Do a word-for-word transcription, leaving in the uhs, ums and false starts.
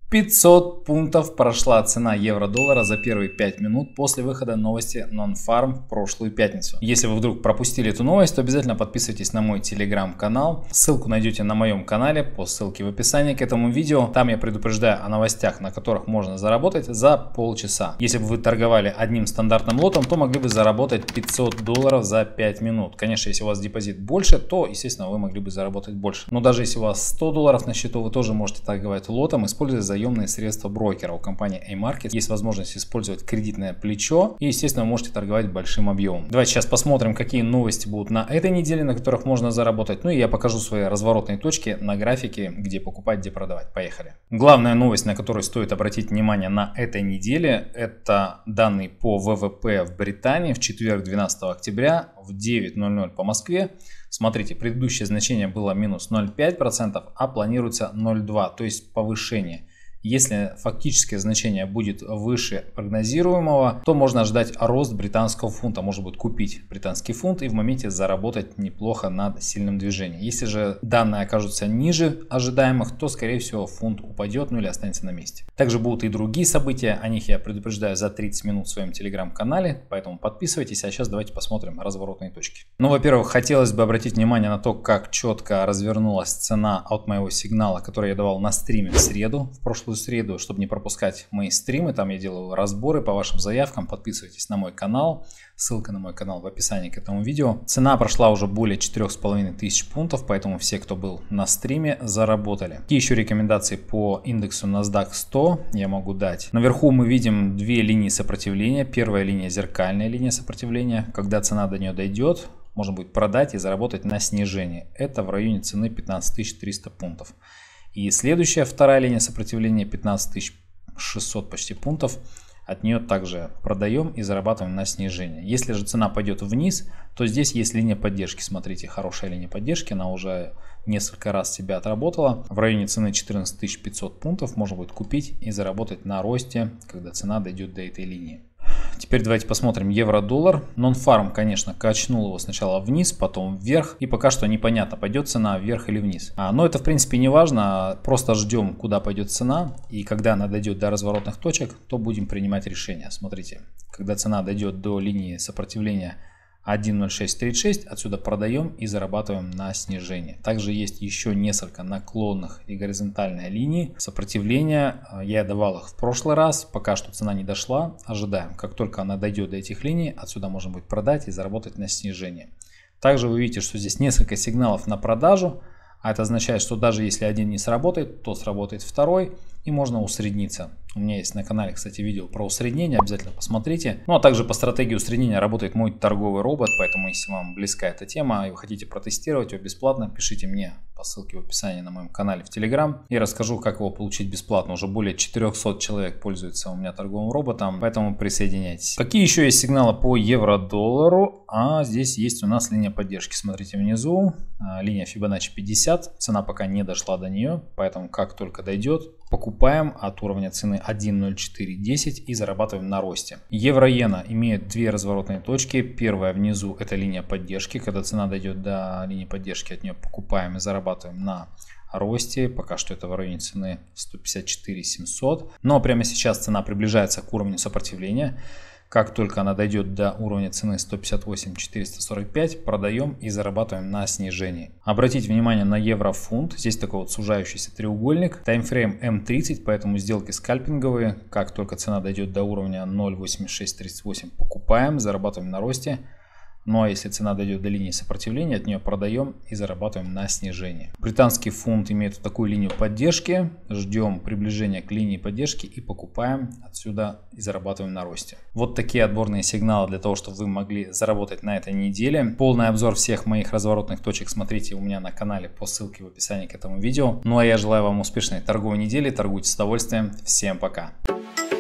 пятьсот пунктов прошла цена евро-доллара за первые пять минут после выхода новости Non-Farm в прошлую пятницу. Если вы вдруг пропустили эту новость, то обязательно подписывайтесь на мой телеграм-канал. Ссылку найдете на моем канале по ссылке в описании к этому видео. Там я предупреждаю о новостях, на которых можно заработать за полчаса. Если бы вы торговали одним стандартным лотом, то могли бы заработать пятьсот долларов за пять минут. Конечно, если у вас депозит больше, то, естественно, вы могли бы заработать больше. Но даже если у вас сто долларов на счету, вы тоже можете торговать лотом, используя за заемные средства брокера. У компании A-Market есть возможность использовать кредитное плечо и, естественно, вы можете торговать большим объемом. Давайте сейчас посмотрим, какие новости будут на этой неделе, на которых можно заработать. Ну и я покажу свои разворотные точки на графике, где покупать, где продавать. Поехали. Главная новость, на которую стоит обратить внимание на этой неделе, это данные по вэ вэ пэ в Британии в четверг, двенадцатого октября в девять ноль ноль по Москве. Смотрите, предыдущее значение было минус ноль целых пять десятых процента, а планируется ноль целых две десятых, то есть повышение. Если фактическое значение будет выше прогнозируемого, то можно ожидать рост британского фунта. Можно будет купить британский фунт и в моменте заработать неплохо над сильным движением. Если же данные окажутся ниже ожидаемых, то скорее всего фунт упадет, ну или останется на месте. Также будут и другие события, о них я предупреждаю за тридцать минут в своем телеграм-канале, поэтому подписывайтесь. А сейчас давайте посмотрим разворотные точки. Ну, во-первых, хотелось бы обратить внимание на то, как четко развернулась цена от моего сигнала, который я давал на стриме в среду, в прошлую среду. Чтобы не пропускать мои стримы, там я делаю разборы по вашим заявкам. Подписывайтесь на мой канал, ссылка на мой канал в описании к этому видео. Цена прошла уже более четырёх с половиной тысяч пунктов, поэтому все, кто был на стриме, заработали. Какие еще рекомендации по индексу NASDAQ сто я могу дать? Наверху мы видим две линии сопротивления. Первая линия — зеркальная линия сопротивления. Когда цена до нее дойдет, можно будет продать и заработать на снижении. Это в районе цены пятнадцать тысяч триста пунктов. И следующая, вторая линия сопротивления, пятнадцать тысяч шестьсот почти пунктов. От нее также продаем и зарабатываем на снижение. Если же цена пойдет вниз, то здесь есть линия поддержки. Смотрите, хорошая линия поддержки. Она уже несколько раз себя отработала. В районе цены четырнадцать тысяч пятьсот пунктов можно будет купить и заработать на росте, когда цена дойдет до этой линии. Теперь давайте посмотрим евро-доллар. Non-Farm, конечно, качнул его сначала вниз, потом вверх. И пока что непонятно, пойдет цена вверх или вниз. А, но это в принципе не важно. Просто ждем, куда пойдет цена. И когда она дойдет до разворотных точек, то будем принимать решение. Смотрите, когда цена дойдет до линии сопротивления один ноль шесть тридцать шесть, отсюда продаем и зарабатываем на снижение. Также есть еще несколько наклонных и горизонтальной линий сопротивления. Я давал их в прошлый раз, пока что цена не дошла. Ожидаем, как только она дойдет до этих линий, отсюда можно будет продать и заработать на снижение. Также вы видите, что здесь несколько сигналов на продажу. А это означает, что даже если один не сработает, то сработает второй и можно усредниться. У меня есть на канале, кстати, видео про усреднение, обязательно посмотрите. Ну а также по стратегии усреднения работает мой торговый робот, поэтому если вам близка эта тема и вы хотите протестировать его бесплатно, пишите мне по ссылке в описании на моем канале в Telegram. И расскажу, как его получить бесплатно. Уже более четырёхсот человек пользуются у меня торговым роботом, поэтому присоединяйтесь. Какие еще есть сигналы по евро-доллару? А здесь есть у нас линия поддержки. Смотрите внизу, линия Fibonacci пятьдесят. Цена пока не дошла до нее, поэтому как только дойдет, покупаем от уровня цены один ноль четыре десять и зарабатываем на росте. Евро-иена имеет две разворотные точки. Первая внизу — это линия поддержки. Когда цена дойдет до линии поддержки, от нее покупаем и зарабатываем на росте. Пока что это в районе цены сто пятьдесят четыре семьсот. Но прямо сейчас цена приближается к уровню сопротивления. Как только она дойдет до уровня цены сто пятьдесят восемь четыреста сорок пять, продаем и зарабатываем на снижении. Обратите внимание на евро-фунт. Здесь такой вот сужающийся треугольник. Таймфрейм эм тридцать, поэтому сделки скальпинговые. Как только цена дойдет до уровня ноль восемьдесят шесть тридцать восемь, покупаем, зарабатываем на росте. Ну а если цена дойдет до линии сопротивления, от нее продаем и зарабатываем на снижение. Британский фунт имеет такую линию поддержки. Ждем приближения к линии поддержки и покупаем отсюда и зарабатываем на росте. Вот такие отборные сигналы для того, чтобы вы могли заработать на этой неделе. Полный обзор всех моих разворотных точек смотрите у меня на канале по ссылке в описании к этому видео. Ну а я желаю вам успешной торговой недели. Торгуйте с удовольствием. Всем пока!